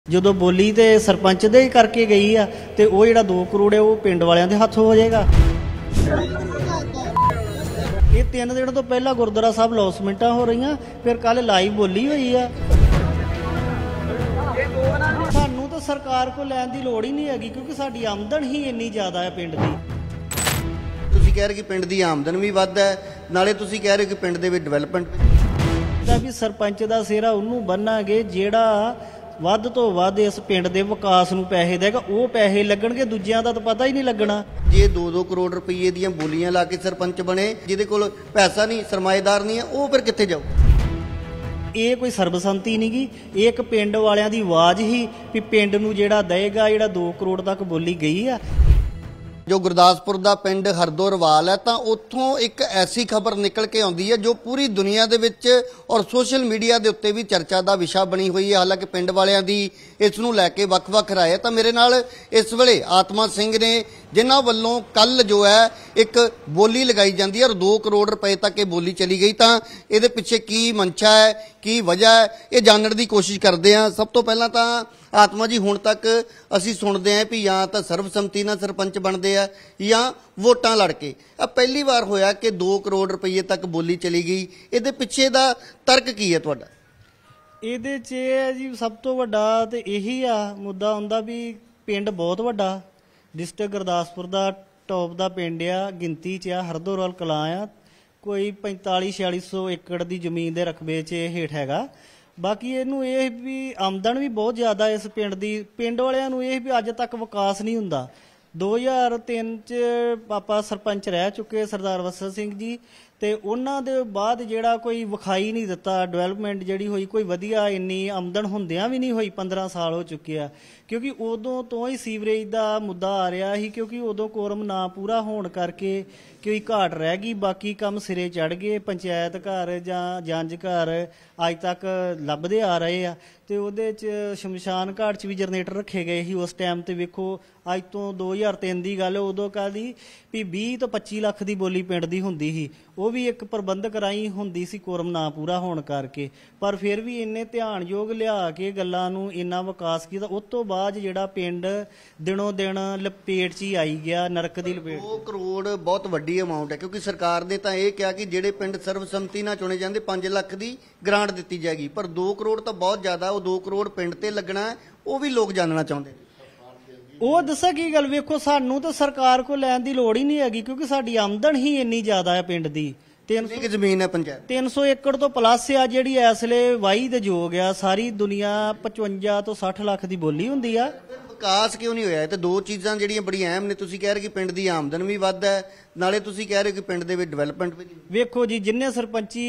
ਜਦੋਂ ਬੋਲੀ ਤੇ ਸਰਪੰਚ ਦੇ ਹੀ ਕਰਕੇ ਗਈ ਆ ਤੇ ਉਹ ਜਿਹੜਾ 2 ਕਰੋੜ ਹੈ ਉਹ ਪਿੰਡ ਵਾਲਿਆਂ ਦੇ ਹੱਥ ਹੋ ਜਾਏਗਾ। ਇਹ 3 ਦਿਨ ਤੋਂ ਪਹਿਲਾਂ ਗੁਰਦੁਆਰਾ ਸਾਹਿਬ ਲੌਸਮੈਂਟਾਂ ਹੋ ਰਹੀਆਂ, ਫਿਰ ਕੱਲ ਲਾਈਵ ਬੋਲੀ ਹੋਈ ਆ। ਸਾਨੂੰ ਤਾਂ ਸਰਕਾਰ ਕੋਲ ਲੈਣ ਦੀ ਲੋੜ ਹੀ ਨਹੀਂ ਹੈਗੀ ਕਿਉਂਕਿ ਸਾਡੀ ਆਮਦਨ ਹੀ ਇੰਨੀ ਜ਼ਿਆਦਾ ਹੈ ਪਿੰਡ ਦੀ। ਤੁਸੀਂ ਕਹਿ ਰਹੇ ਕਿ ਪਿੰਡ ਦੀ ਆਮਦਨ ਵੀ ਵੱਧ ਹੈ, ਨਾਲੇ ਤੁਸੀਂ ਕਹਿ ਰਹੇ ਕਿ ਪਿੰਡ ਦੇ ਵਿੱਚ ਡਿਵੈਲਪਮੈਂਟ ਵੀ ਸਰਪੰਚ ਦਾ ਸਿਹਰਾ ਉਹਨੂੰ ਬੰਨਾਂਗੇ ਜਿਹੜਾ ਵੱਧ ਤੋਂ ਵੱਧ ਇਸ ਪਿੰਡ ਦੇ ਵਿਕਾਸ ਨੂੰ ਪੈਸੇ ਦੇਗਾ। ਉਹ ਪੈਸੇ ਲੱਗਣਗੇ, ਦੂਜਿਆਂ ਦਾ ਤਾਂ ਪਤਾ ਹੀ ਨਹੀਂ ਲੱਗਣਾ। ਜੇ 2-2 ਕਰੋੜ ਰੁਪਏ ਦੀਆਂ ਬੋਲੀਆਂ ਲਾ ਕੇ ਸਰਪੰਚ ਬਣੇ, ਜਿਹਦੇ ਕੋਲ ਪੈਸਾ ਨਹੀਂ, ਸਰਮਾਏਦਾਰ ਨਹੀਂ ਹੈ, ਉਹ ਫਿਰ ਕਿੱਥੇ ਜਾਊ? ਇਹ ਕੋਈ ਸਰਬਸੰਮਤੀ ਨਹੀਂ ਗੀ, ਇਹ ਇੱਕ ਪਿੰਡ ਵਾਲਿਆਂ ਦੀ ਆਵਾਜ਼ ਹੀ ਵੀ ਪਿੰਡ ਨੂੰ ਜਿਹੜਾ ਦੇਗਾ, ਜਿਹੜਾ 2 ਕਰੋੜ ਤੱਕ ਬੋਲੀ ਗਈ ਆ। ਜੋ ਗੁਰਦਾਸਪੁਰ ਦਾ ਪਿੰਡ ਹਰਦੋਰਵਾਲ ਹੈ ਤਾਂ ਉੱਥੋਂ ਇੱਕ ਐਸੀ ਖਬਰ ਨਿਕਲ ਕੇ ਆਉਂਦੀ ਹੈ ਜੋ ਪੂਰੀ ਦੁਨੀਆ ਦੇ ਵਿੱਚ ਔਰ ਸੋਸ਼ਲ ਮੀਡੀਆ ਦੇ ਉੱਤੇ ਵੀ ਚਰਚਾ ਦਾ ਵਿਸ਼ਾ ਬਣੀ ਹੋਈ ਹੈ। ਹਾਲਾਂਕਿ ਪਿੰਡ ਵਾਲਿਆਂ ਦੀ ਇਸ ਨੂੰ ਲੈ ਕੇ ਵੱਖ-ਵੱਖ ਰਾਏ ਹੈ। ਤਾਂ ਮੇਰੇ ਨਾਲ ਇਸ ਵੇਲੇ ਆਤਮਾ ਸਿੰਘ ਨੇ, ਜਿਨ੍ਹਾਂ ਵੱਲੋਂ ਕੱਲ ਜੋ ਹੈ ਇੱਕ ਬੋਲੀ ਲਗਾਈ ਜਾਂਦੀ ਹੈ ਔਰ 2 ਕਰੋੜ ਰੁਪਏ ਤੱਕ ਇਹ ਬੋਲੀ ਚਲੀ ਗਈ, ਤਾਂ ਇਹਦੇ ਪਿੱਛੇ ਕੀ ਮਨਸ਼ਾ ਹੈ, ਕੀ ਵਜ੍ਹਾ ਹੈ, ਇਹ ਜਾਣਨ ਦੀ ਕੋਸ਼ਿਸ਼ ਕਰਦੇ ਹਾਂ। ਸਭ ਤੋਂ ਪਹਿਲਾਂ ਤਾਂ ਆਤਮਾ ਜੀ, ਹੁਣ ਤੱਕ ਅਸੀਂ ਸੁਣਦੇ ਹਾਂ ਵੀ ਜਾਂ ਤਾਂ ਸਰਬਸੰਮਤੀ ਨਾਲ ਸਰਪੰਚ ਬਣਦੇ ਆ ਜਾਂ ਵੋਟਾਂ ਲੜ ਕੇ। ਆ ਪਹਿਲੀ ਵਾਰ ਹੋਇਆ ਕਿ 2 ਕਰੋੜ ਰੁਪਏ ਤੱਕ ਬੋਲੀ ਚਲੀ ਗਈ। ਇਹਦੇ ਪਿੱਛੇ ਦਾ ਤਰਕ ਕੀ ਹੈ ਤੁਹਾਡਾ? ਇਹਦੇ 'ਚ ਇਹ ਹੈ ਜੀ, ਸਭ ਤੋਂ ਵੱਡਾ ਤੇ ਇਹੀ ਆ ਮੁੱਦਾ ਹੁੰਦਾ ਵੀ ਪਿੰਡ ਬਹੁਤ ਵੱਡਾ, ਡਿਸਟ੍ਰਿਕਟ ਗੁਰਦਾਸਪੁਰ ਦਾ ਟੌਪ ਦਾ ਪਿੰਡ ਆ, ਗਿਣਤੀ 'ਚ ਆ, ਹਰਦੋਰਵਾਲ ਕਲਾਂ ਆ, ਕੋਈ 4500-4600 ਏਕੜ ਦੀ ਜ਼ਮੀਨ ਦੇ ਰਕਬੇ 'ਚ ਹੇਠ ਹੈਗਾ। ਬਾਕੀ ਇਹਨੂੰ ਇਹ ਵੀ ਆਮਦਨ ਵੀ ਬਹੁਤ ਜ਼ਿਆਦਾ ਇਸ ਪਿੰਡ ਦੀ। ਪਿੰਡ ਵਾਲਿਆਂ ਨੂੰ ਇਹ ਵੀ ਅੱਜ ਤੱਕ ਵਿਕਾਸ ਨਹੀਂ ਹੁੰਦਾ। 2003 'ਚ ਆਪਾਂ ਸਰਪੰਚ ਰਹਿ ਚੁੱਕੇ ਸਰਦਾਰ ਵਸਲ ਸਿੰਘ ਜੀ, ਤੇ ਉਹਨਾਂ ਦੇ ਬਾਅਦ ਜਿਹੜਾ ਕੋਈ ਵਿਖਾਈ ਨਹੀਂ ਦਿੱਤਾ ਡਿਵੈਲਪਮੈਂਟ ਜਿਹੜੀ ਹੋਈ, ਕੋਈ ਵਧੀਆ ਇੰਨੀ ਆਮਦਨ ਹੁੰਦਿਆਂ ਵੀ ਨਹੀਂ ਹੋਈ। 15 ਸਾਲ ਹੋ ਚੁੱਕੇ ਆ ਕਿਉਂਕਿ ਉਦੋਂ ਤੋਂ ਹੀ ਸੀਵਰੇਜ ਦਾ ਮੁੱਦਾ ਆ ਰਿਹਾ ਸੀ, ਕਿਉਂਕਿ ਉਦੋਂ ਕੋਰਮ ਨਾ ਪੂਰਾ ਹੋਣ ਕਰਕੇ ਕੋਈ ਘਾਟ ਰਹਿ ਗਈ। ਬਾਕੀ ਕੰਮ ਸਿਰੇ ਚੜ ਗਏ। ਪੰਚਾਇਤ ਘਰ ਜਾਂ ਜੰਜ ਘਰ ਅੱਜ ਤੱਕ ਲੱਭਦੇ ਆ ਰਹੇ ਆ, ਤੇ ਉਹਦੇ 'ਚ ਸ਼ਮਸ਼ਾਨ ਘਾਟ 'ਚ ਵੀ ਜਨਰੇਟਰ ਰੱਖੇ ਗਏ ਸੀ ਉਸ ਟਾਈਮ ਤੇ। ਵੇਖੋ ਅੱਜ ਤੋਂ 2003 ਦੀ ਗੱਲ, ਉਦੋਂ ਕਾਹਦੀ ਵੀ 20 ਤੋਂ 25 ਲੱਖ ਦੀ ਬੋਲੀ ਪਿੰਡ ਦੀ ਹੁੰਦੀ ਸੀ। ਉਹ ਵੀ ਇੱਕ ਪ੍ਰਬੰਧਕ ਰਾਹੀਂ ਹੁੰਦੀ ਸੀ ਕੋਰਮ ਨਾ ਪੂਰਾ ਹੋਣ ਕਰਕੇ, ਪਰ ਫਿਰ ਵੀ ਇੰਨੇ ਧਿਆਨਯੋਗ ਲਿਆ ਕੇ ਗੱਲਾਂ ਨੂੰ ਇੰਨਾ ਵਿਕਾਸ ਕੀਤਾ। ਉਸ ਤੋਂ ਬਾਅਦ ਜਿਹੜਾ ਪਿੰਡ ਦਿਨੋਂ ਦਿਨ ਲਪੇਟ 'ਚ ਹੀ ਆਈ ਗਿਆ, ਨਰਕ ਦੀ ਲਪੇਟ। 2 ਕਰੋੜ ਬਹੁਤ ਵੱਡੀ ਅਮਾਉਂਟ ਹੈ ਕਿਉਂਕਿ ਸਰਕਾਰ ਨੇ ਤਾਂ ਇਹ ਕਿਹਾ ਕਿ ਜਿਹੜੇ ਪਿੰਡ ਸਰਬਸੰਮਤੀ ਨਾਲ ਚੁਣੇ ਜਾਂਦੇ 5 ਲੱਖ ਦੀ ਗ੍ਰਾਂਟ ਦਿੱਤੀ ਜਾਏਗੀ, ਪਰ 2 ਕਰੋੜ ਤਾਂ ਬਹੁਤ ਜ਼ਿਆਦਾ। ਉਹ 2 ਕਰੋੜ ਪਿੰਡ ਤੇ ਲੱਗਣਾ ਹੈ, ਉਹ ਵੀ ਲੋਕ ਜਾਣਨਾ ਚਾਹੁੰਦੇ ਨੇ। ਉਹ ਦੱਸਾਂ ਕੀ ਗੱਲ, ਵੇਖੋ ਸਾਨੂੰ ਤਾਂ ਸਰਕਾਰ ਕੋਲ ਲੈਣ ਦੀ ਲੋੜ ਹੀ ਨਹੀਂ ਹੈਗੀ ਕਿਉਂਕਿ ਸਾਡੀ ਆਮਦਨ ਹੀ ਇੰਨੀ ਜ਼ਿਆਦਾ ਹੈ ਪਿੰਡ ਦੀ। 300 ਜ਼ਮੀਨ ਹੈ ਪੰਚਾਇਤ, 300 ਏਕੜ ਤੋਂ ਪਲੱਸ ਆ ਜਿਹੜੀ ਇਸ ਵੇਲੇ ਵਾਹੀ ਦੇ ਯੋਗ ਆ। ਸਾਰੀ ਦੁਨੀਆ 55 ਤੋਂ 60 ਲੱਖ ਦੀ ਬੋਲੀ ਹੁੰਦੀ ਆ। ਵਿਕਾਸ ਕਿਉਂ ਨਹੀਂ ਹੋਇਆ? ਤੇ 2 ਚੀਜ਼ਾਂ ਜਿਹੜੀਆਂ ਬੜੀਆਂ ਅਹਿਮ ਨੇ। ਤੁਸੀਂ ਕਹਿ ਰਹੇ ਕਿ ਪਿੰਡ ਦੀ ਆਮਦਨ ਵੀ ਵੱਧ ਹੈ, ਨਾਲੇ ਤੁਸੀਂ ਕਹਿ ਰਹੇ ਕਿ ਪਿੰਡ ਦੇ ਵਿੱਚ ਡਿਵੈਲਪਮੈਂਟ ਵੀ ਨਹੀਂ। ਵੇਖੋ ਜੀ, ਜਿੰਨੇ ਸਰਪੰਚੀ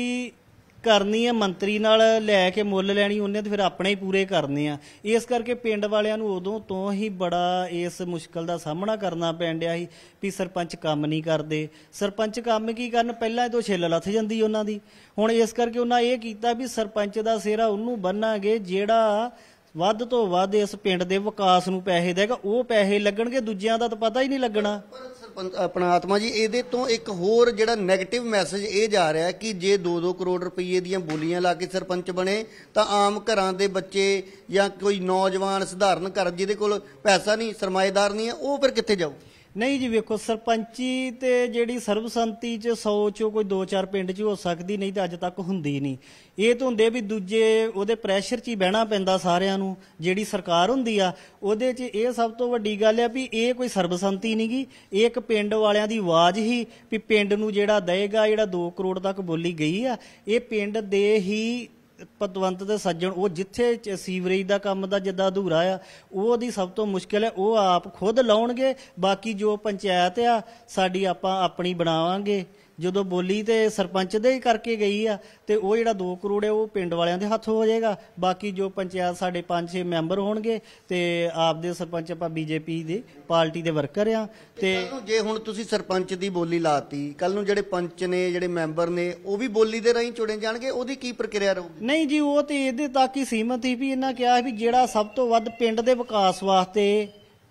ਕਰਨੀ ਹੈ ਮੰਤਰੀ ਨਾਲ ਲੈ ਕੇ ਮੁੱਲ ਲੈਣੀ, ਉਹਨੇ ਤੇ ਫਿਰ ਆਪਣੇ ਹੀ ਪੂਰੇ ਕਰਨੇ ਆ। ਇਸ ਕਰਕੇ ਪਿੰਡ ਵਾਲਿਆਂ ਨੂੰ ਉਦੋਂ ਤੋਂ ਹੀ ਬੜਾ ਇਸ ਮੁਸ਼ਕਲ ਦਾ ਸਾਹਮਣਾ ਕਰਨਾ ਪੈਣ ਡਿਆ ਸੀ ਵੀ ਸਰਪੰਚ ਕੰਮ ਨਹੀਂ ਕਰਦੇ। ਸਰਪੰਚ ਕੰਮ ਕੀ ਕਰਨ, ਪਹਿਲਾਂ ਤੋਂ ਛਿੱਲ ਲੱਥ ਜਾਂਦੀ ਉਹਨਾਂ ਦੀ। ਹੁਣ ਇਸ ਕਰਕੇ ਉਹਨਾਂ ਇਹ ਕੀਤਾ ਵੀ ਸਰਪੰਚ ਦਾ ਸਿਹਰਾ ਉਹਨੂੰ ਬੰਨਾਂਗੇ ਜਿਹੜਾ ਵੱਧ ਤੋਂ ਵੱਧ ਇਸ ਪਿੰਡ ਦੇ ਵਿਕਾਸ ਨੂੰ ਪੈਸੇ ਦੇਗਾ। ਉਹ ਪੈਸੇ ਲੱਗਣਗੇ, ਦੂਜਿਆਂ ਦਾ ਤਾਂ ਪਤਾ ਹੀ ਨਹੀਂ ਲੱਗਣਾ। ਆਪਣਾ ਆਤਮਾ ਜੀ, ਇਹਦੇ ਤੋਂ ਇੱਕ ਹੋਰ ਜਿਹੜਾ ਨੈਗੇਟਿਵ ਮੈਸੇਜ ਇਹ ਜਾ ਰਿਹਾ ਕਿ ਜੇ 2-2 ਕਰੋੜ ਰੁਪਏ ਦੀਆਂ ਬੋਲੀਆਂ ਲਾ ਕੇ ਸਰਪੰਚ ਬਣੇ ਤਾਂ ਆਮ ਘਰਾਂ ਦੇ ਬੱਚੇ ਜਾਂ ਕੋਈ ਨੌਜਵਾਨ ਸਧਾਰਨ ਘਰ ਜਿਹਦੇ ਕੋਲ ਪੈਸਾ ਨਹੀਂ, ਸਰਮਾਏਦਾਰ ਨਹੀਂ ਹੈ, ਉਹ ਫਿਰ ਕਿੱਥੇ ਜਾਊ? ਨਹੀਂ ਜੀ, ਵੇਖੋ ਸਰਪੰਚੀ ਤੇ ਜਿਹੜੀ ਸਰਬਸੰਮਤੀ 'ਚ 100 'ਚੋਂ ਕੋਈ 2-4 ਪਿੰਡ 'ਚ ਹੋ ਸਕਦੀ, ਨਹੀਂ ਤਾਂ ਅੱਜ ਤੱਕ ਹੁੰਦੀ ਨਹੀਂ। ਇਹ ਤਾਂ ਹੁੰਦੇ ਵੀ ਦੂਜੇ ਉਹਦੇ ਪ੍ਰੈਸ਼ਰ 'ਚ ਹੀ ਬਹਿਣਾ ਪੈਂਦਾ ਸਾਰਿਆਂ ਨੂੰ। ਜਿਹੜੀ ਸਰਕਾਰ ਹੁੰਦੀ ਆ ਉਹਦੇ 'ਚ ਇਹ ਸਭ ਤੋਂ ਵੱਡੀ ਗੱਲ ਆ ਵੀ ਇਹ ਕੋਈ ਸਰਬਸੰਮਤੀ ਨਹੀਂ ਗੀ, ਇਹ ਇੱਕ ਪਿੰਡ ਵਾਲਿਆਂ ਦੀ ਆਵਾਜ਼ ਹੀ ਵੀ ਪਿੰਡ ਨੂੰ ਜਿਹੜਾ ਦੇਗਾ, ਜਿਹੜਾ 2 ਕਰੋੜ ਤੱਕ ਬੋਲੀ ਗਈ ਆ, ਇਹ ਪਿੰਡ ਦੇ ਹੀ ਪਤਵੰਤ ਤੇ ਸੱਜਣ। ਉਹ ਜਿੱਥੇ ਸੀਵਰੇਜ ਦਾ ਕੰਮ ਦਾ ਜਿੱਦਾਂ ਅਧੂਰਾ ਆ, ਉਹਦੀ ਸਭ ਤੋਂ ਮੁਸ਼ਕਿਲ ਹੈ, ਉਹ ਆਪ ਖੁਦ ਲਾਉਣਗੇ। ਬਾਕੀ ਜੋ ਪੰਚਾਇਤ ਆ ਸਾਡੀ ਆਪਾਂ ਆਪਣੀ ਬਣਾਵਾਂਗੇ। ਜਦੋਂ ਬੋਲੀ ਤੇ ਸਰਪੰਚ ਦੇ ਹੀ ਕਰਕੇ ਗਈ ਆ ਤੇ ਉਹ ਜਿਹੜਾ 2 ਕਰੋੜ ਹੈ ਉਹ ਪਿੰਡ ਵਾਲਿਆਂ ਦੇ ਹੱਥ ਹੋ ਜਾਏਗਾ। ਬਾਕੀ ਜੋ ਪੰਚਾਇਤ ਸਾਡੇ 5-6 ਮੈਂਬਰ ਹੋਣਗੇ ਤੇ ਆਪਦੇ ਸਰਪੰਚ ਆਪਾਂ ਬੀਜੇਪੀ ਦੇ ਪਾਰਟੀ ਦੇ ਵਰਕਰ ਆ। ਤੇ ਜੇ ਹੁਣ ਤੁਸੀਂ ਸਰਪੰਚ ਦੀ ਬੋਲੀ ਲਾਤੀ, ਕੱਲ ਨੂੰ ਜਿਹੜੇ ਪੰਚ ਨੇ, ਜਿਹੜੇ ਮੈਂਬਰ ਨੇ, ਉਹ ਵੀ ਬੋਲੀ ਦੇ ਰਾਹੀਂ ਚੁਣੇ ਜਾਣਗੇ, ਉਹਦੀ ਕੀ ਪ੍ਰਕਿਰਿਆ ਰਹੂਗੀ? ਨਹੀਂ ਜੀ, ਉਹ ਤੇ ਇਹਦੇ ਤੱਕ ਹੀ ਸੀਮਤ ਸੀ ਵੀ ਇਹਨਾਂ ਕਿਹਾ ਵੀ ਜਿਹੜਾ ਸਭ ਤੋਂ ਵੱਧ ਪਿੰਡ ਦੇ ਵਿਕਾਸ ਵਾਸਤੇ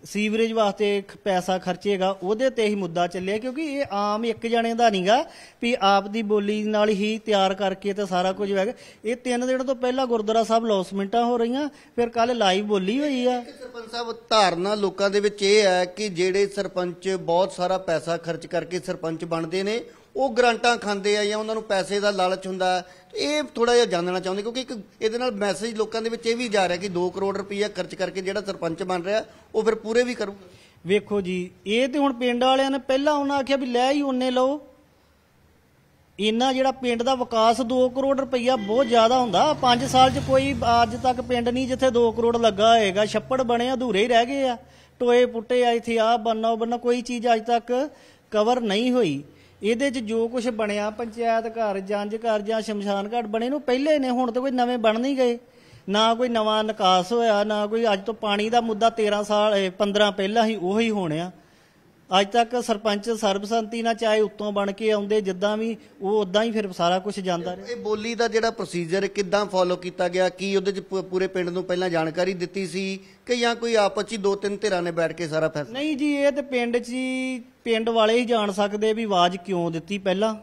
ਸੀਵਰੇਜ ਵਾਸਤੇ ਪੈਸਾ ਖਰਚੇਗਾ, ਉਹਦੇ ਤੇ ਹੀ ਮੁੱਦਾ ਚੱਲਿਆ। ਕਿਉਂਕਿ ਇਹ ਆਮ ਇੱਕ ਜਣੇ ਦਾ ਨਹੀਂਗਾ ਵੀ ਆਪ ਦੀ ਬੋਲੀ ਨਾਲ ਹੀ ਤਿਆਰ ਕਰਕੇ ਤੇ ਸਾਰਾ ਕੁਝ ਹੋਏਗਾ। ਇਹ 3 ਦਿਨ ਤੋਂ ਪਹਿਲਾਂ ਗੁਰਦੁਆਰਾ ਸਾਹਿਬ ਲੌਸਮੈਂਟਾਂ ਹੋ ਰਹੀਆਂ, ਫਿਰ ਕੱਲ ਲਾਈਵ ਬੋਲੀ ਹੋਈ ਆ। ਸਰਪੰਚ ਸਾਹਿਬ, ਧਾਰਨਾ ਲੋਕਾਂ ਦੇ ਵਿੱਚ ਇਹ ਹੈ ਕਿ ਜਿਹੜੇ ਸਰਪੰਚ ਬਹੁਤ ਸਾਰਾ ਪੈਸਾ ਖਰਚ ਕਰਕੇ ਸਰਪੰਚ ਬਣਦੇ ਨੇ ਉਹ ਗਰਾਂਟਾਂ ਖਾਂਦੇ ਆ ਜਾਂ ਉਹਨਾਂ ਨੂੰ ਪੈਸੇ ਦਾ ਲਾਲਚ ਹੁੰਦਾ। ਇਹ ਥੋੜਾ ਜਿਹਾ ਜਾਣਨਾ ਚਾਹੁੰਦੇ, ਕਿਉਂਕਿ ਇੱਕ ਇਹਦੇ ਨਾਲ ਮੈਸੇਜ ਲੋਕਾਂ ਦੇ ਵਿੱਚ ਇਹ ਵੀ ਜਾ ਰਿਹਾ ਕਿ 2 ਕਰੋੜ ਰੁਪਈਆ ਖਰਚ ਕਰਕੇ ਜਿਹੜਾ ਸਰਪੰਚ ਬਣ ਰਿਹਾ ਉਹ ਫਿਰ ਪੂਰੇ ਵੀ ਕਰੂਗਾ। ਵੇਖੋ ਜੀ, ਇਹ ਤੇ ਹੁਣ ਪਿੰਡ ਵਾਲਿਆਂ ਨੇ ਪਹਿਲਾਂ ਉਹਨਾਂ ਆਖਿਆ ਵੀ ਲੈ ਹੀ ਉਹਨੇ ਲਓ। ਇੰਨਾ ਜਿਹੜਾ ਪਿੰਡ ਦਾ ਵਿਕਾਸ 2 ਕਰੋੜ ਰੁਪਈਆ ਬਹੁਤ ਜ਼ਿਆਦਾ ਹੁੰਦਾ। 5 ਸਾਲ 'ਚ ਕੋਈ ਅੱਜ ਤੱਕ ਪਿੰਡ ਨਹੀਂ ਜਿੱਥੇ 2 ਕਰੋੜ ਲੱਗਾ ਹੋਏਗਾ। ਛੱਪੜ ਬਣੇ ਅਧੂਰੇ ਹੀ ਰਹਿ ਗਏ ਆ, ਟੋਏ ਪੁੱਟੇ ਆ, ਇੱਥੇ ਆ ਬਣਨਾ ਉਹ ਬਣਨਾ, ਕੋਈ ਚੀਜ਼ ਅੱਜ ਤੱਕ ਕਵਰ ਨਹੀਂ ਹੋਈ। ਇਹਦੇ 'ਚ ਜੋ ਕੁਝ ਬਣਿਆ, ਪੰਚਾਇਤ ਘਰ, ਜੰਝ ਘਰ ਜਾਂ ਸ਼ਮਸ਼ਾਨ ਘਾਟ ਬਣੇ ਨੂੰ ਪਹਿਲੇ ਨੇ, ਹੁਣ ਤਾਂ ਕੋਈ ਨਵੇਂ ਬਣ ਨਹੀਂ ਗਏ। ਨਾ ਕੋਈ ਨਵਾਂ ਨਿਕਾਸ ਹੋਇਆ, ਨਾ ਕੋਈ ਅੱਜ ਤੋਂ ਪਾਣੀ ਦਾ ਮੁੱਦਾ 13 ਸਾਲ 15 ਪਹਿਲਾਂ ਹੀ ਉਹੀ ਹੋਣਿਆ। ਅੱਜ ਤੱਕ ਸਰਪੰਚ ਸਰਬਸੰਮਤੀ ਨਾਲ ਚਾਹੇ ਉੱਤੋਂ ਬਣ ਕੇ ਆਉਂਦੇ ਜਿੱਦਾਂ ਵੀ, ਉਹ ਉਦਾਂ ਹੀ ਫਿਰ ਸਾਰਾ ਕੁਝ ਜਾਂਦਾ ਰਿਹਾ। ਇਹ ਬੋਲੀ ਦਾ ਜਿਹੜਾ ਪ੍ਰੋਸੀਜਰ ਕਿੱਦਾਂ ਫੋਲੋ ਕੀਤਾ ਗਿਆ? ਕੀ ਉਹਦੇ 'ਚ ਪੂਰੇ ਪਿੰਡ ਨੂੰ ਪਹਿਲਾਂ ਜਾਣਕਾਰੀ ਦਿੱਤੀ ਸੀ ਕਿ ਜਾਂ ਕੋਈ ਆਪਸ 'ਚ 2-3 ਧਿਰਾਂ ਨੇ ਬੈਠ ਕੇ ਸਾਰਾ ਫੈਸਲਾ? ਨਹੀਂ ਜੀ, ਇਹ ਤੇ ਪਿੰਡ 'ਚ ਹੀ ਪਿੰਡ ਵਾਲੇ ਹੀ ਜਾਣ ਸਕਦੇ ਵੀ ਆਵਾਜ਼ ਕਿਉਂ ਦਿੱਤੀ ਪਹਿਲਾਂ।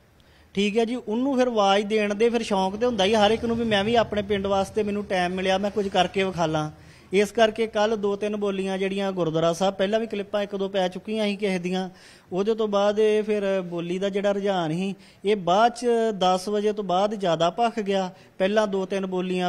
ਠੀਕ ਹੈ ਜੀ, ਉਹਨੂੰ ਫਿਰ ਆਵਾਜ਼ ਦੇਣ ਦੇ ਫਿਰ ਸ਼ੌਂਕ ਤੇ ਹੁੰਦਾ ਹੀ ਹਰ ਇੱਕ ਨੂੰ ਵੀ ਮੈਂ ਵੀ ਆਪਣੇ ਪਿੰਡ ਵਾਸਤੇ ਮੈਨੂੰ ਟਾਈਮ ਮਿਲਿਆ, ਮੈਂ ਕੁਝ ਕਰਕੇ ਵਿਖਾਲਾਂ। ਇਸ ਕਰਕੇ ਕੱਲ 2-3 ਬੋਲੀਆਂ ਜਿਹੜੀਆਂ ਗੁਰਦੁਆਰਾ ਸਾਹਿਬ, ਪਹਿਲਾਂ ਵੀ ਕਲਿੱਪਾਂ 1-2 ਪੈ ਚੁੱਕੀਆਂ ਸੀ ਕਿਸੇ ਦੀਆਂ। ਉਹਦੇ ਤੋਂ ਬਾਅਦ ਇਹ ਫਿਰ ਬੋਲੀ ਦਾ ਜਿਹੜਾ ਰੁਝਾਨ ਸੀ ਇਹ ਬਾਅਦ 'ਚ 10 ਵਜੇ ਤੋਂ ਬਾਅਦ ਜ਼ਿਆਦਾ ਭਖ ਗਿਆ। ਪਹਿਲਾਂ 2-3 ਬੋਲੀਆਂ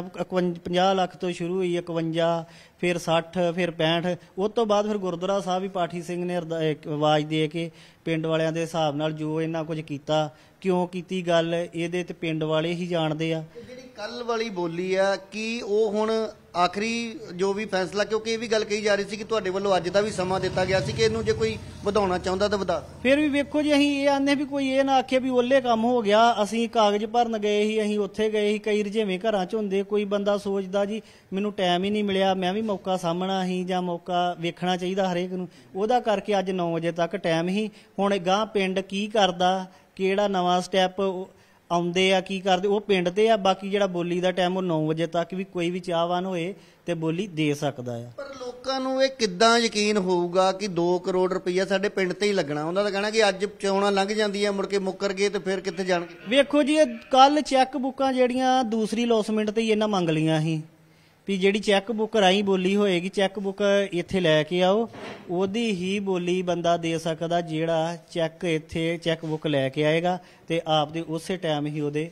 50 ਲੱਖ ਤੋਂ ਸ਼ੁਰੂ ਹੋਈ, 51, ਫਿਰ 60, ਫਿਰ 65। ਉਸ ਤੋਂ ਬਾਅਦ ਫਿਰ ਗੁਰਦੁਆਰਾ ਸਾਹਿਬ ਵੀ ਪਾਠੀ ਸਿੰਘ ਨੇ ਆਵਾਜ਼ ਦੇ ਕੇ ਪਿੰਡ ਵਾਲਿਆਂ ਦੇ ਹਿਸਾਬ ਨਾਲ ਜੋ ਇਹਨਾਂ ਕੁਝ ਕੀਤਾ, ਕਿਉਂ ਕੀਤੀ ਗੱਲ, ਇਹਦੇ ਤੇ ਪਿੰਡ ਵਾਲੇ ਹੀ ਜਾਣਦੇ ਆ। ਜਿਹੜੀ ਕੱਲ ਵਾਲੀ ਬੋਲੀ ਆ, ਕੀ ਉਹ ਹੁਣ ਆਖਰੀ ਜੋ ਵੀ ਫੈਸਲਾ, ਕਿਉਂਕਿ ਇਹ ਵੀ ਗੱਲ ਕਹੀ ਜਾ ਰਹੀ ਸੀ ਕਿ ਤੁਹਾਡੇ ਵੱਲੋਂ ਅੱਜ ਦਾ ਵੀ ਸਮਾਂ ਦਿੱਤਾ ਗਿਆ ਸੀ ਕਿ ਇਹਨੂੰ ਜੇ ਕੋਈ ਵਧਾਉਣਾ ਚਾਹੁੰਦਾ ਤਾਂ ਵਧਾ। ਫਿਰ ਵੀ ਵੇਖੋ ਜੀ, ਅਸੀਂ ਇਹ ਆਨੇ ਵੀ ਕੋਈ ਇਹ ਨਾ ਆਖੇ ਵੀ ਉਹਲੇ ਕੰਮ ਹੋ ਗਿਆ। ਅਸੀਂ ਕਾਗਜ਼ ਭਰਨ ਗਏ ਸੀ, ਅਸੀਂ ਉੱਥੇ ਗਏ ਸੀ, ਕਈ ਰਜੇਵੇਂ ਘਰਾਂ 'ਚ ਹੁੰਦੇ। ਕੋਈ ਬੰਦਾ ਸੋਚਦਾ ਜੀ ਮੈਨੂੰ ਟਾਈਮ ਹੀ ਨਹੀਂ ਮਿਲਿਆ, ਮੈਂ ਵੀ ਮੌਕਾ ਸਾਹਮਣਾ ਸੀ ਜਾਂ ਮੌਕਾ ਵੇਖਣਾ ਚਾਹੀਦਾ ਹਰੇਕ ਨੂੰ, ਉਹਦਾ ਕਰਕੇ ਅੱਜ 9 ਵਜੇ ਤੱਕ ਟਾਈਮ ਹੀ। ਹੁਣ ਗਾਂ ਪਿੰਡ ਕੀ ਕਰਦਾ, ਕਿਹੜਾ ਨਵਾਂ ਸਟੈਪ ਆਉਂਦੇ ਆ, ਕੀ ਕਰਦੇ, ਉਹ ਪਿੰਡ ਤੇ ਆ। ਬਾਕੀ ਜਿਹੜਾ ਬੋਲੀ ਦਾ ਟਾਈਮ ਉਹ 9 ਵਜੇ ਤੱਕ ਵੀ ਕੋਈ ਵੀ ਚਾਹਵਾਨ ਹੋਏ ਤੇ ਬੋਲੀ ਦੇ ਸਕਦਾ ਆ। ਪਰ ਲੋਕਾਂ ਨੂੰ ਇਹ ਕਿੱਦਾਂ ਯਕੀਨ ਹੋਊਗਾ ਕਿ 2 ਕਰੋੜ ਰੁਪਈਆ ਸਾਡੇ ਪਿੰਡ ਤੇ ਹੀ ਲੱਗਣਾ? ਉਹਨਾਂ ਦਾ ਕਹਿਣਾ ਕਿ ਅੱਜ ਚੋਣਾਂ ਲੰਘ ਜਾਂਦੀਆਂ, ਮੁੜ ਕੇ ਮੁੱਕਰ ਗਏ ਤੇ ਫਿਰ ਕਿੱਥੇ ਜਾਣਗੇ? ਵੇਖੋ ਜੀ, ਇਹ ਕੱਲ ਚੈੱਕ ਬੁੱਕਾਂ ਜਿਹੜੀਆਂ ਦੂਸਰੀ ਲੌਸਮੈਂਟ ਤੇ ਹੀ ਇਹਨਾਂ ਮੰਗ ਲਈਆਂ ਸੀ ਵੀ ਜਿਹੜੀ ਚੈੱਕ ਬੁੱਕ ਰਾਹੀਂ ਬੋਲੀ ਹੋਏਗੀ, ਚੈੱਕ ਬੁੱਕ ਇੱਥੇ ਲੈ ਕੇ ਆਓ, ਉਹਦੀ ਹੀ ਬੋਲੀ ਬੰਦਾ ਦੇ ਸਕਦਾ ਜਿਹੜਾ ਚੈੱਕ ਇੱਥੇ ਚੈੱਕ ਬੁੱਕ ਲੈ ਕੇ ਆਏਗਾ ਤੇ ਆਪਦੇ ਉਸੇ ਟਾਈਮ ਹੀ ਉਹਦੇ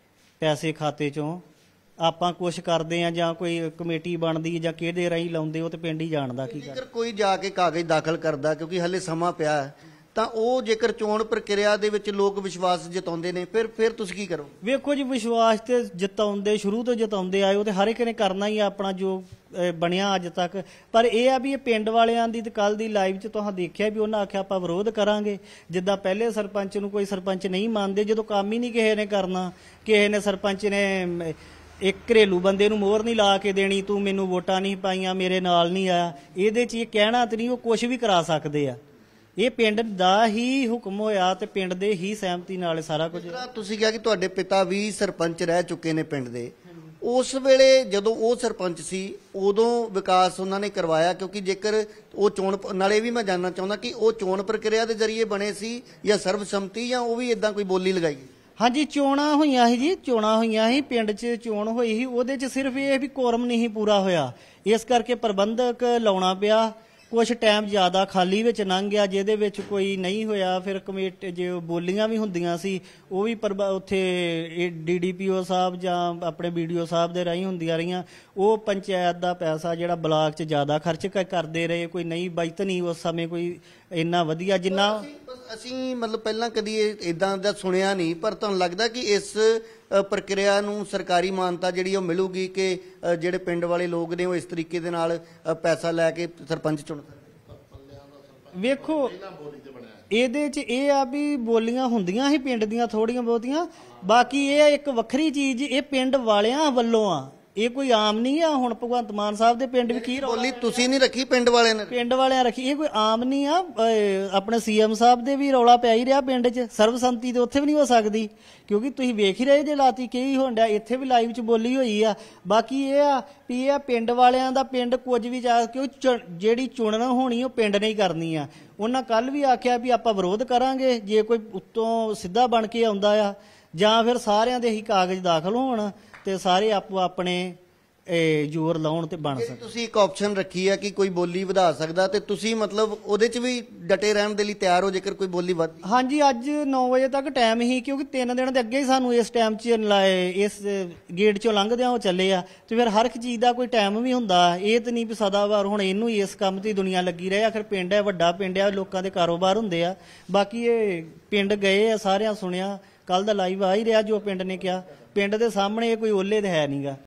ਪੈਸੇ ਖਾਤੇ 'ਚੋਂ ਆਪਾਂ ਕੁਛ ਕਰਦੇ ਆ ਜਾਂ ਕੋਈ ਕਮੇਟੀ ਬਣਦੀ ਜਾਂ ਕਿਹਦੇ ਰਾਹੀਂ ਲਾਉਂਦੇ, ਉਹ ਤੇ ਪਿੰਡ ਹੀ ਜਾਣਦਾ ਕੀ ਕਰ। ਜੇਕਰ ਕੋਈ ਜਾ ਕੇ ਕਾਗਜ਼ ਦਾਖਲ ਕਰਦਾ, ਕਿਉਂਕਿ ਹਲੇ ਸਮਾਂ ਪਿਆ ਹੈ, ਤਾਂ ਉਹ ਜੇਕਰ ਚੋਣ ਪ੍ਰਕਿਰਿਆ ਦੇ ਵਿੱਚ ਲੋਕ ਵਿਸ਼ਵਾਸ ਜਤਾਉਂਦੇ ਨੇ, ਫਿਰ ਤੁਸੀਂ ਕੀ ਕਰੋ? ਵੇਖੋ ਜੀ, ਵਿਸ਼ਵਾਸ ਤੇ ਜਤਾਉਂਦੇ ਸ਼ੁਰੂ ਤੋਂ ਜਤਾਉਂਦੇ ਆਏ, ਉਹ ਤੇ ਹਰ ਇੱਕ ਨੇ ਕਰਨਾ ਹੀ ਆ ਆਪਣਾ ਜੋ ਬਣਿਆ ਅੱਜ ਤੱਕ। ਪਰ ਇਹ ਆ ਵੀ ਇਹ ਪਿੰਡ ਵਾਲਿਆਂ ਦੀ ਤੇ ਕੱਲ ਦੀ ਲਾਈਵ 'ਚ ਤੁਸੀਂ ਦੇਖਿਆ ਵੀ ਉਹਨਾਂ ਆਖਿਆ ਆਪਾਂ ਵਿਰੋਧ ਕਰਾਂਗੇ। ਜਿੱਦਾਂ ਪਹਿਲੇ ਸਰਪੰਚ ਨੂੰ ਕੋਈ ਸਰਪੰਚ ਨਹੀਂ ਮੰਨਦੇ, ਜਦੋਂ ਕੰਮ ਹੀ ਨਹੀਂ ਕਿਸੇ ਨੇ ਕਰਨਾ, ਕਿਸੇ ਨੇ ਸਰਪੰਚ ਨੇ ਇੱਕ ਘਰੇਲੂ ਬੰਦੇ ਨੂੰ ਮੋਹਰ ਨਹੀਂ ਲਾ ਕੇ ਦੇਣੀ, ਤੂੰ ਮੈਨੂੰ ਵੋਟਾਂ ਨਹੀਂ ਪਾਈਆਂ, ਮੇਰੇ ਨਾਲ ਨਹੀਂ ਆਇਆ, ਇਹਦੇ 'ਚ ਇਹ ਕਹਿਣਾ ਤੇ ਨਹੀਂ, ਉਹ ਕੁਝ ਵੀ ਕਰਾ ਸਕਦੇ ਆ। ਇਹ ਪਿੰਡ ਦਾ ਹੀ ਹੁਕਮ ਹੋਇਆ ਤੇ ਪਿੰਡ ਦੇ ਹੀ ਸਹਿਮਤੀ ਨਾਲ ਸਾਰਾ ਕੁਝ। ਤੁਸੀਂ ਕਿਹਾ ਕਿ ਤੁਹਾਡੇ ਪਿਤਾ ਵੀ ਸਰਪੰਚ ਰਹਿ ਚੁੱਕੇ ਨੇ ਪਿੰਡ ਦੇ, ਉਸ ਵੇਲੇ ਜਦੋਂ ਉਹ ਸਰਪੰਚ ਸੀ ਉਦੋਂ ਵਿਕਾਸ ਉਹਨਾਂ ਨੇ ਕਰਵਾਇਆ? ਕਿਉਂਕਿ ਜੇਕਰ ਉਹ ਚੋਣ, ਨਾਲੇ ਵੀ ਮੈਂ ਜਾਣਨਾ ਚਾਹੁੰਦਾ ਕਿ ਉਹ ਚੋਣ ਪ੍ਰਕਿਰਿਆ ਦੇ ਜ਼ਰੀਏ ਬਣੇ ਸੀ ਜਾਂ ਸਰਬਸੰਮਤੀ, ਜਾਂ ਉਹ ਵੀ ਇਦਾਂ ਕੋਈ ਬੋਲੀ ਲਗਾਈ? ਹਾਂਜੀ, ਚੋਣਾਂ ਹੋਈਆਂ ਸੀ ਜੀ, ਚੋਣਾਂ ਹੋਈਆਂ ਸੀ, ਪਿੰਡ 'ਚ ਚੋਣ ਹੋਈ ਸੀ। ਉਹਦੇ 'ਚ ਸਿਰਫ ਇਹ ਵੀ ਕੋਰਮ ਨਹੀਂ ਪੂਰਾ ਹੋਇਆ, ਇਸ ਕਰਕੇ ਪ੍ਰਬੰਧਕ ਲਾਉਣਾ ਪਿਆ। ਕੁਛ ਟਾਈਮ ਜ਼ਿਆਦਾ ਖਾਲੀ ਵਿੱਚ ਲੰਘ ਗਿਆ, ਜਿਹਦੇ ਵਿੱਚ ਕੋਈ ਨਹੀਂ ਹੋਇਆ। ਫਿਰ ਕਮੇਟੀ ਜੇ ਬੋਲੀਆਂ ਵੀ ਹੁੰਦੀਆਂ ਸੀ ਉਹ ਵੀ ਉੱਥੇ DDPO ਸਾਹਿਬ ਜਾਂ ਆਪਣੇ BDO ਸਾਹਿਬ ਦੇ ਰਾਹੀਂ ਹੁੰਦੀਆਂ ਰਹੀਆਂ। ਉਹ ਪੰਚਾਇਤ ਦਾ ਪੈਸਾ ਜਿਹੜਾ ਬਲਾਕ 'ਚ ਜ਼ਿਆਦਾ ਖਰਚ ਕਰਦੇ ਰਹੇ, ਕੋਈ ਨਹੀਂ ਬਚਤ ਨਹੀਂ ਉਸ ਸਮੇਂ ਕੋਈ ਇੰਨਾ ਵਧੀਆ ਜਿੰਨਾ ਅਸੀਂ ਮਤਲਬ ਪਹਿਲਾਂ ਕਦੀ ਇਦਾਂ ਦਾ ਸੁਣਿਆ ਨਹੀਂ। ਪਰ ਤੁਹਾਨੂੰ ਲੱਗਦਾ ਕਿ ਇਸ ਪ੍ਰਕਿਰਿਆ ਨੂੰ ਸਰਕਾਰੀ ਮਾਨਤਾ ਜਿਹੜੀ ਉਹ ਮਿਲੂਗੀ ਕਿ ਜਿਹੜੇ ਪਿੰਡ ਵਾਲੇ ਲੋਕ ਨੇ ਉਹ ਇਸ ਤਰੀਕੇ ਦੇ ਨਾਲ ਪੈਸਾ ਲੈ ਕੇ ਸਰਪੰਚ ਚੁਣ ਸਕਦੇ? ਵੇਖੋ, ਇਹਦੇ 'ਚ ਇਹ ਆ ਵੀ ਬੋਲੀਆਂ ਹੁੰਦੀਆਂ ਸੀ ਪਿੰਡ ਦੀਆਂ ਥੋੜੀਆਂ ਬਹੁਤੀਆਂ, ਬਾਕੀ ਇਹ ਇੱਕ ਵੱਖਰੀ ਚੀਜ਼ ਇਹ ਪਿੰਡ ਵਾਲਿਆਂ ਵੱਲੋਂ ਆ। ਇਹ ਕੋਈ ਆਮ ਨਹੀਂ ਆ। ਹੁਣ ਭਗਵੰਤ ਮਾਨ ਸਾਹਿਬ ਦੇ ਪਿੰਡ ਵੀ ਕੀ ਬੋਲੀ ਤੁਸੀਂ ਨਹੀਂ ਰੱਖੀ, ਪਿੰਡ ਵਾਲਿਆਂ ਨੇ ਪਿੰਡ ਵਾਲਿਆਂ ਰੱਖੀ, ਇਹ ਕੋਈ ਆਮ ਨਹੀਂ ਆ। ਆਪਣੇ ਸੀਐਮ ਸਾਹਿਬ ਦੇ ਵੀ ਰੌਲਾ ਪਿਆ ਹੀ ਰਿਹਾ ਪਿੰਡ 'ਚ, ਸਰਬਸੰਮਤੀ ਤੇ ਉੱਥੇ ਵੀ ਨਹੀਂ ਹੋ ਸਕਦੀ, ਕਿਉਂਕਿ ਤੁਸੀਂ ਵੇਖ ਹੀ ਰਹੇ ਜੇ ਲਾਤੀ ਕੀ ਹੋਣ ਡਿਆ। ਇੱਥੇ ਵੀ ਲਾਈਵ 'ਚ ਬੋਲੀ ਹੋਈ ਆ। ਬਾਕੀ ਇਹ ਆ ਵੀ ਇਹ ਪਿੰਡ ਵਾਲਿਆਂ ਦਾ, ਪਿੰਡ ਕੁਝ ਵੀ ਜਾ ਕੇ ਜਿਹੜੀ ਚੁਣਨ ਹੋਣੀ ਉਹ ਪਿੰਡ ਨੇ ਹੀ ਕਰਨੀ ਆ। ਉਹਨਾਂ ਕੱਲ ਵੀ ਆਖਿਆ ਵੀ ਆਪਾਂ ਵਿਰੋਧ ਕਰਾਂਗੇ ਜੇ ਕੋਈ ਉੱਤੋਂ ਸਿੱਧਾ ਬਣ ਕੇ ਆਉਂਦਾ ਆ, ਜਾਂ ਫਿਰ ਸਾਰਿਆਂ ਦੇ ਹੀ ਕਾਗਜ਼ ਦਾਖਲ ਹੋਣ ਤੇ ਸਾਰੇ ਆਪੋ ਆਪਣੇ ਜ਼ੋਰ ਲਾਉਣ ਤੇ ਬਣ ਸਕਣ। ਤੁਸੀਂ ਇੱਕ ਆਪਸ਼ਨ ਰੱਖੀ ਹੈ ਕਿ ਕੋਈ ਬੋਲੀ ਵਧਾ ਸਕਦਾ, ਤੇ ਤੁਸੀਂ ਮਤਲਬ ਉਹਦੇ 'ਚ ਵੀ ਡਟੇ ਰਹਿਣ ਦੇ ਲਈ ਤਿਆਰ ਹੋ ਜੇਕਰ ਕੋਈ ਬੋਲੀ ਵੱਧ? ਹਾਂਜੀ, ਅੱਜ 9 ਵਜੇ ਤੱਕ ਟਾਈਮ ਹੀ, ਕਿਉਂਕਿ 3 ਦਿਨ ਦੇ ਅੱਗੇ ਹੀ ਸਾਨੂੰ ਇਸ ਟਾਈਮ 'ਚ ਇਸ ਗੇਟ 'ਚੋਂ ਲੰਘਦਿਆਂ ਉਹ ਚੱਲੇ ਆ, ਤੇ ਫਿਰ ਹਰ ਇੱਕ ਚੀਜ਼ ਦਾ ਕੋਈ ਟਾਈਮ ਵੀ ਹੁੰਦਾ। ਇਹ ਤਾਂ ਨਹੀਂ ਵੀ ਸਦਾਵਾਰ ਹੁਣ ਇਹਨੂੰ ਇਸ ਕੰਮ ਤੇ ਦੁਨੀਆ ਲੱਗੀ ਰਹੇ। ਆਖਰ ਪਿੰਡ ਹੈ, ਵੱਡਾ ਪਿੰਡ ਆ, ਲੋਕਾਂ ਦੇ ਕਾਰੋਬਾਰ ਹੁੰਦੇ ਆ। ਬਾਕੀ ਇਹ ਪਿੰਡ ਗਏ ਆ, ਸਾਰਿਆਂ ਸੁਣਿਆ, ਕੱਲ ਦਾ ਲਾਈਵ ਆ ਹੀ ਰਿਹਾ ਜੋ ਪਿੰਡ ਨੇ ਕਿਹਾ। ਪਿੰਡ ਦੇ ਸਾਹਮਣੇ ਇਹ ਕੋਈ ਓਲੇ ਤੇ ਹੈ ਨਹੀਂਗਾ।